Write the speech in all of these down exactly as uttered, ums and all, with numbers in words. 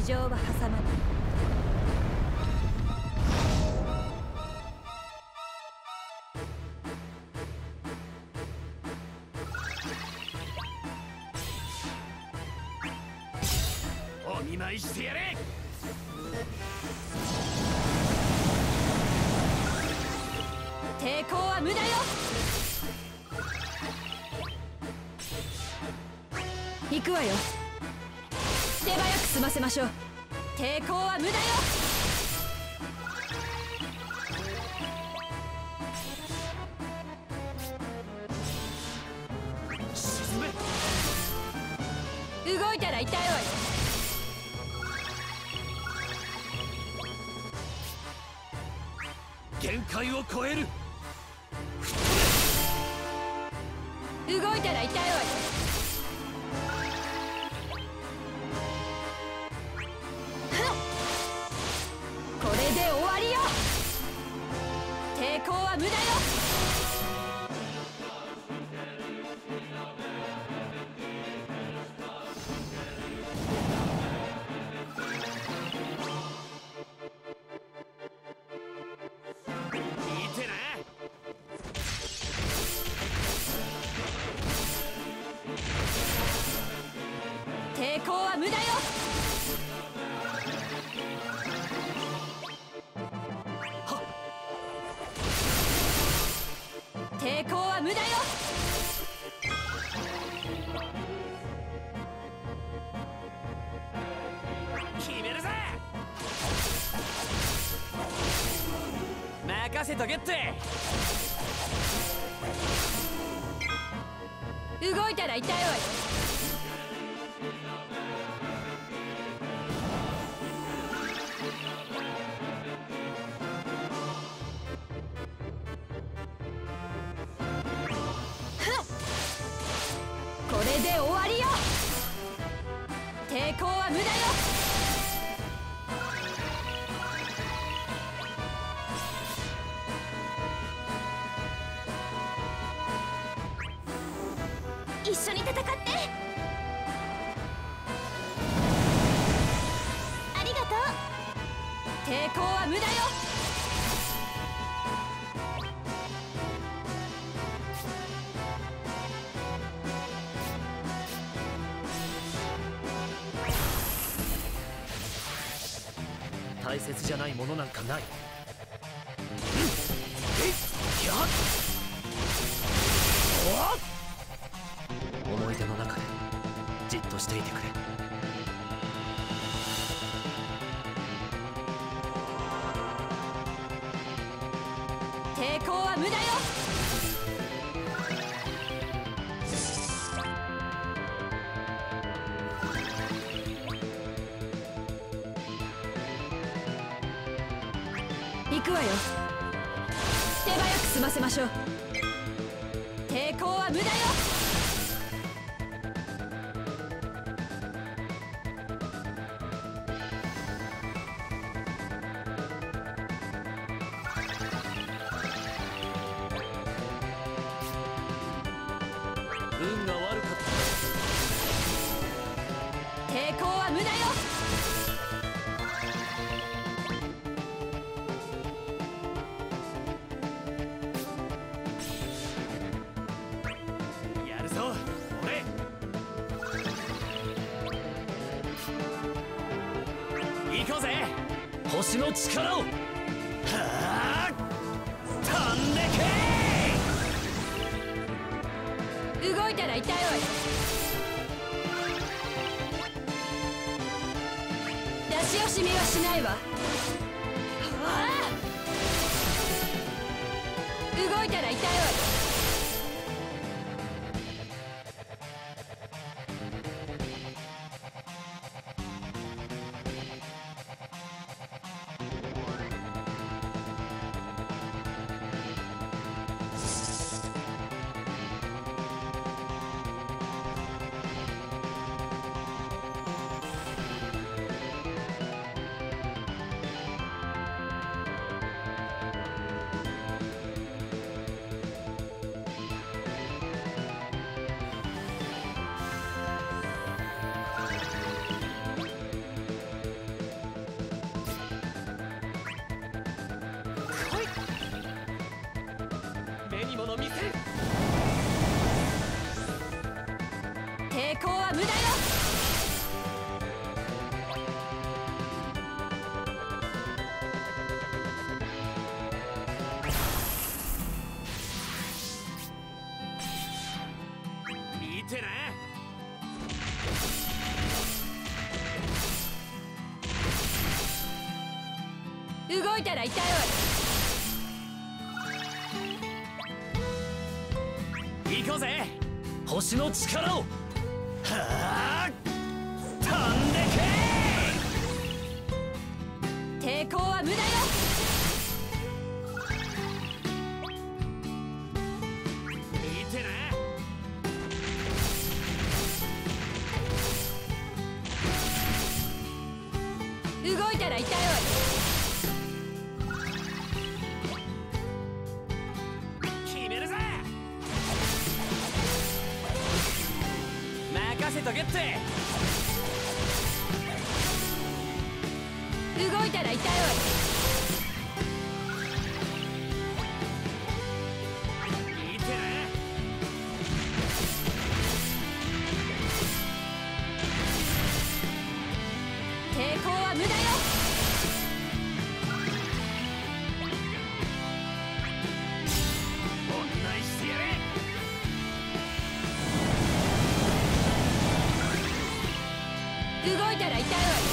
情は挟まない。 お見舞いしてやれ。 抵抗は無駄よ。行くわよ。手早く済ませましょう。抵抗は無駄よ。 沈め。 動いたら痛いわよ。 限界を超える。 動いたら痛いわよ。これで終わりよ。抵抗は無駄よ。抵抗は無駄よ。抵抗は無駄よ。 決めるぜ。任せとけって。 動いたら痛いわよ。これで終わりよ。抵抗は無駄よ。一緒に戦って。ありがとう。抵抗は無駄よ。 大切じゃないものなんかない。思い出の中でじっとしていてくれ。 抵抗は無駄よ。行くわよ。手早く済ませましょう。抵抗は無駄よ。 運が悪かった。 抵抗は無駄よ。 やるぞ俺。行こうぜ星の力を。はあ飛んでけ。 動いたら痛いわよ。出し惜しみはしないわ。はあ、動いたら痛いわよ。 抵抗は無駄よ。 見てな。 動いたら痛いわよ。 行こうぜ、星の力を。はあ、飛んでけ。抵抗は無駄よ。 見てな。 動いたら痛いわよ。 決めるぜ。任せとけって。 動いたら痛いわよ。 見てな。 抵抗は無駄よ。 お見舞いしてやれ。 動いたら痛いわよ。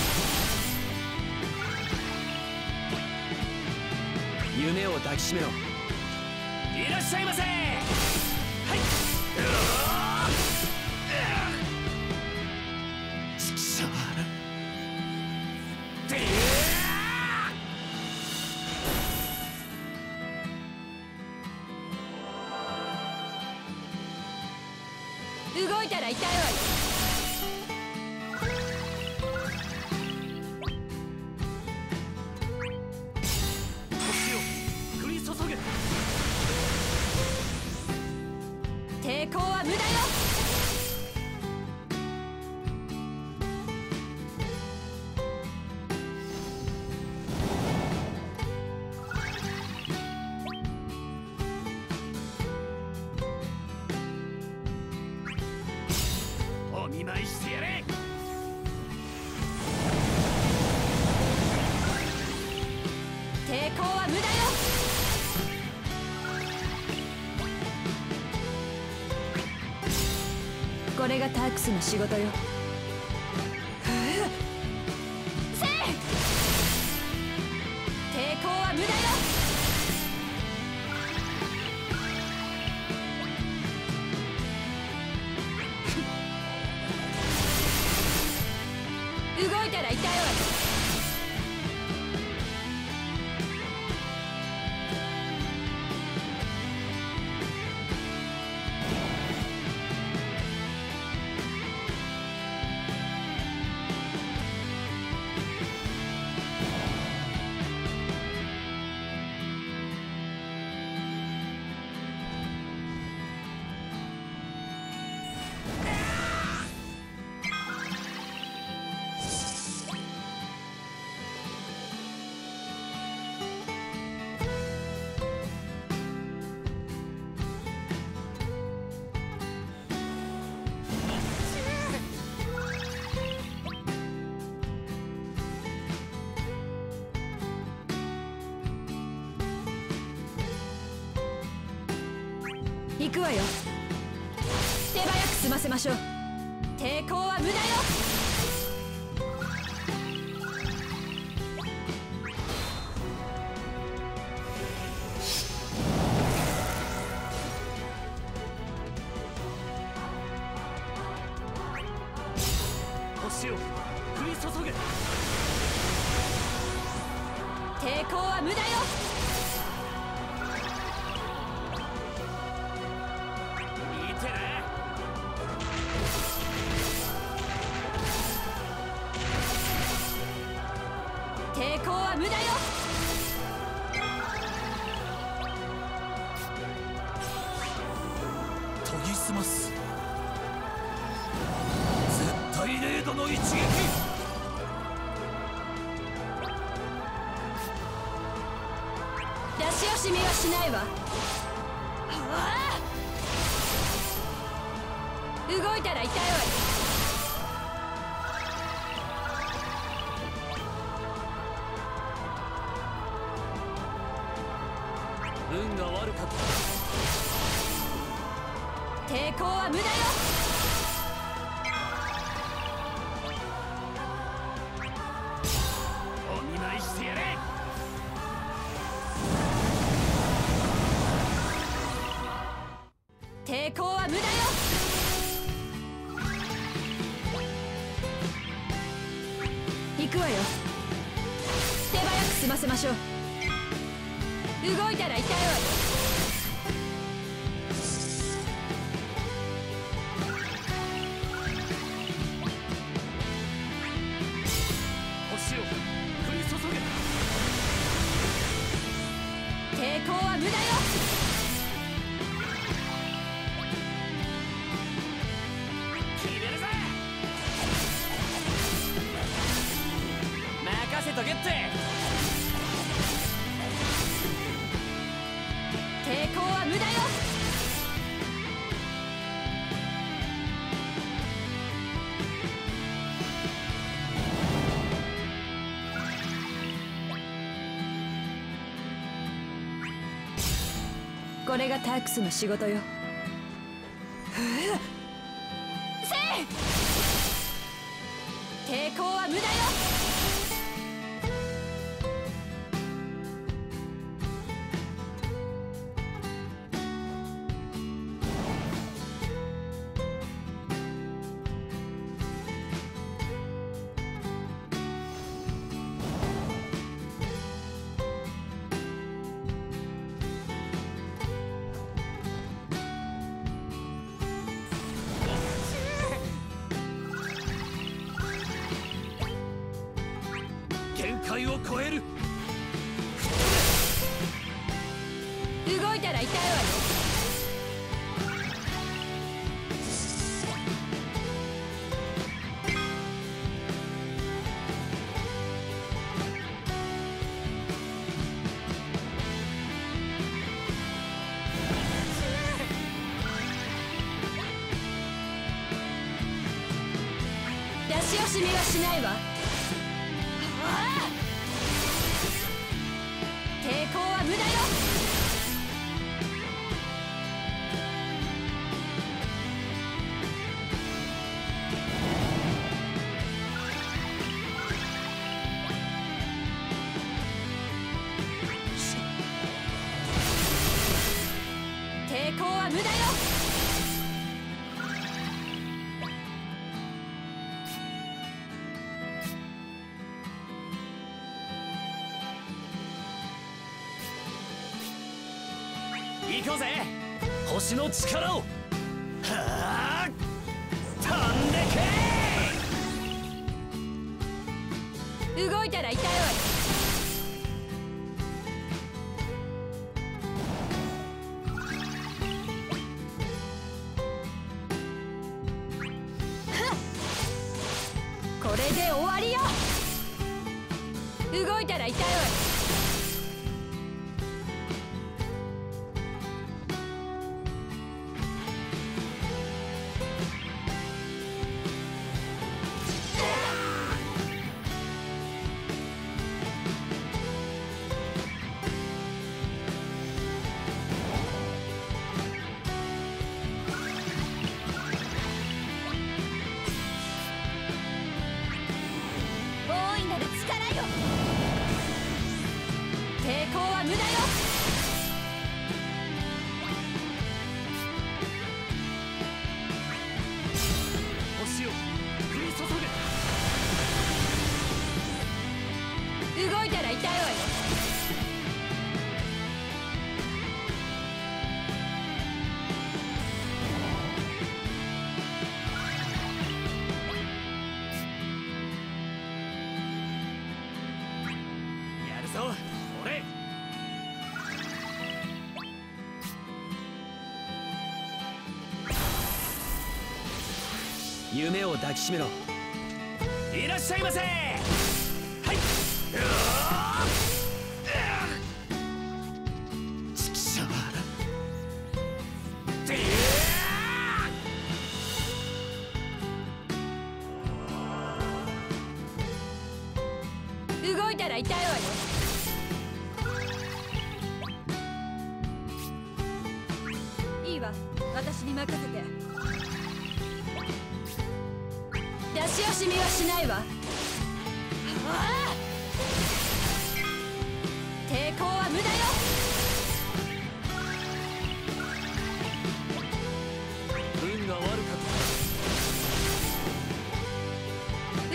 夢を抱きしめろ。いらっしゃいませ。はい。うわー、ちくしょう。てー動いたら痛いわよ。抵抗は無駄よ。 お見舞いしてやれ。 抵抗は無駄よ。これがタークスの仕事よ。せい！抵抗は無駄よ。動いたら痛いわよ。行くわよ。手早く済ませましょう。抵抗は無駄よ。 星を降り注げ。 抵抗は無駄よ。 見てな。 抵抗は無駄よ。 研ぎ澄ます。絶対零度の一撃。 出し惜しみはしないわ。 動いたら痛いわよ。 運が悪かった。 抵抗は無駄よ。 お見舞いしてやれ。 抵抗は無駄よ。行くわよ。手早く済ませましょう。動いたら痛いわよ。 星を降り注げ。 抵抗は無駄よ。 決めるぜ。任せとけって。 抵抗は無駄よ。これがタークスの仕事よ。せい！抵抗は無駄よ。 限界を超える。 動いたら痛いわよ。出し惜しみはしないわ。抵抗は無駄よ。抵抗は無駄よ。 行こうぜ。星の力を。はあ、飛んでけ。 動いたら痛いわよ。これで終わりよ。動いたら痛いわよ。大いなる力よ。抵抗は無駄よ。 星を降り注げ。 動いたら痛いわよ。 やるぞ俺。夢を抱きしめろ。いらっしゃいませ。はい。うわー、ちくしょう。てやー。 たら痛いわよ。いいわ、私に任せて。出し惜しみはしないわ。ああ、抵抗は無駄よ。 運が悪かった。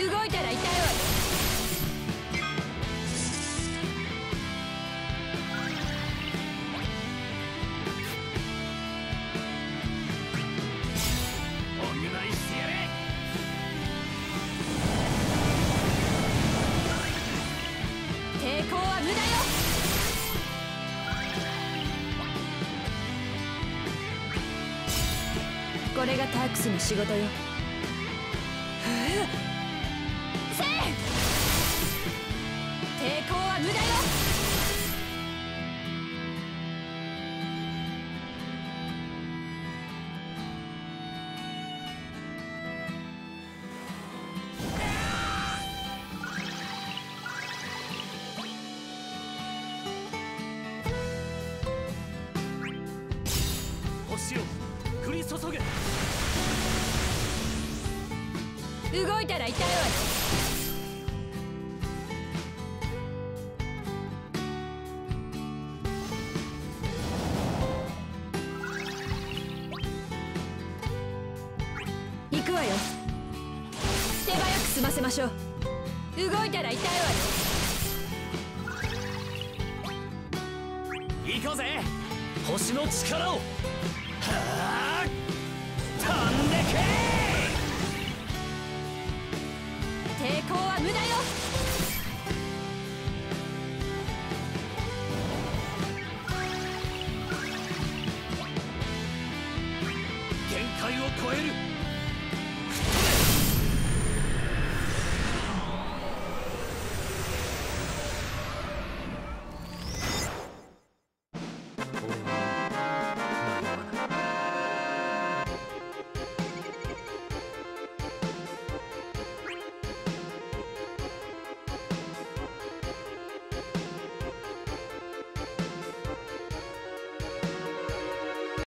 動いたら痛いわよ。 お見舞いしてやれ。 抵抗は無駄よ。これがタークスの仕事よ。せい！抵抗は無駄よ。 星を降り注げ。 動いたら痛いわよ。行くわよ。手早く済ませましょう。動いたら痛いわよ。 行こうぜ、星の力を。はあ、飛んでけ。 抵抗は無駄よ。 限界を超える。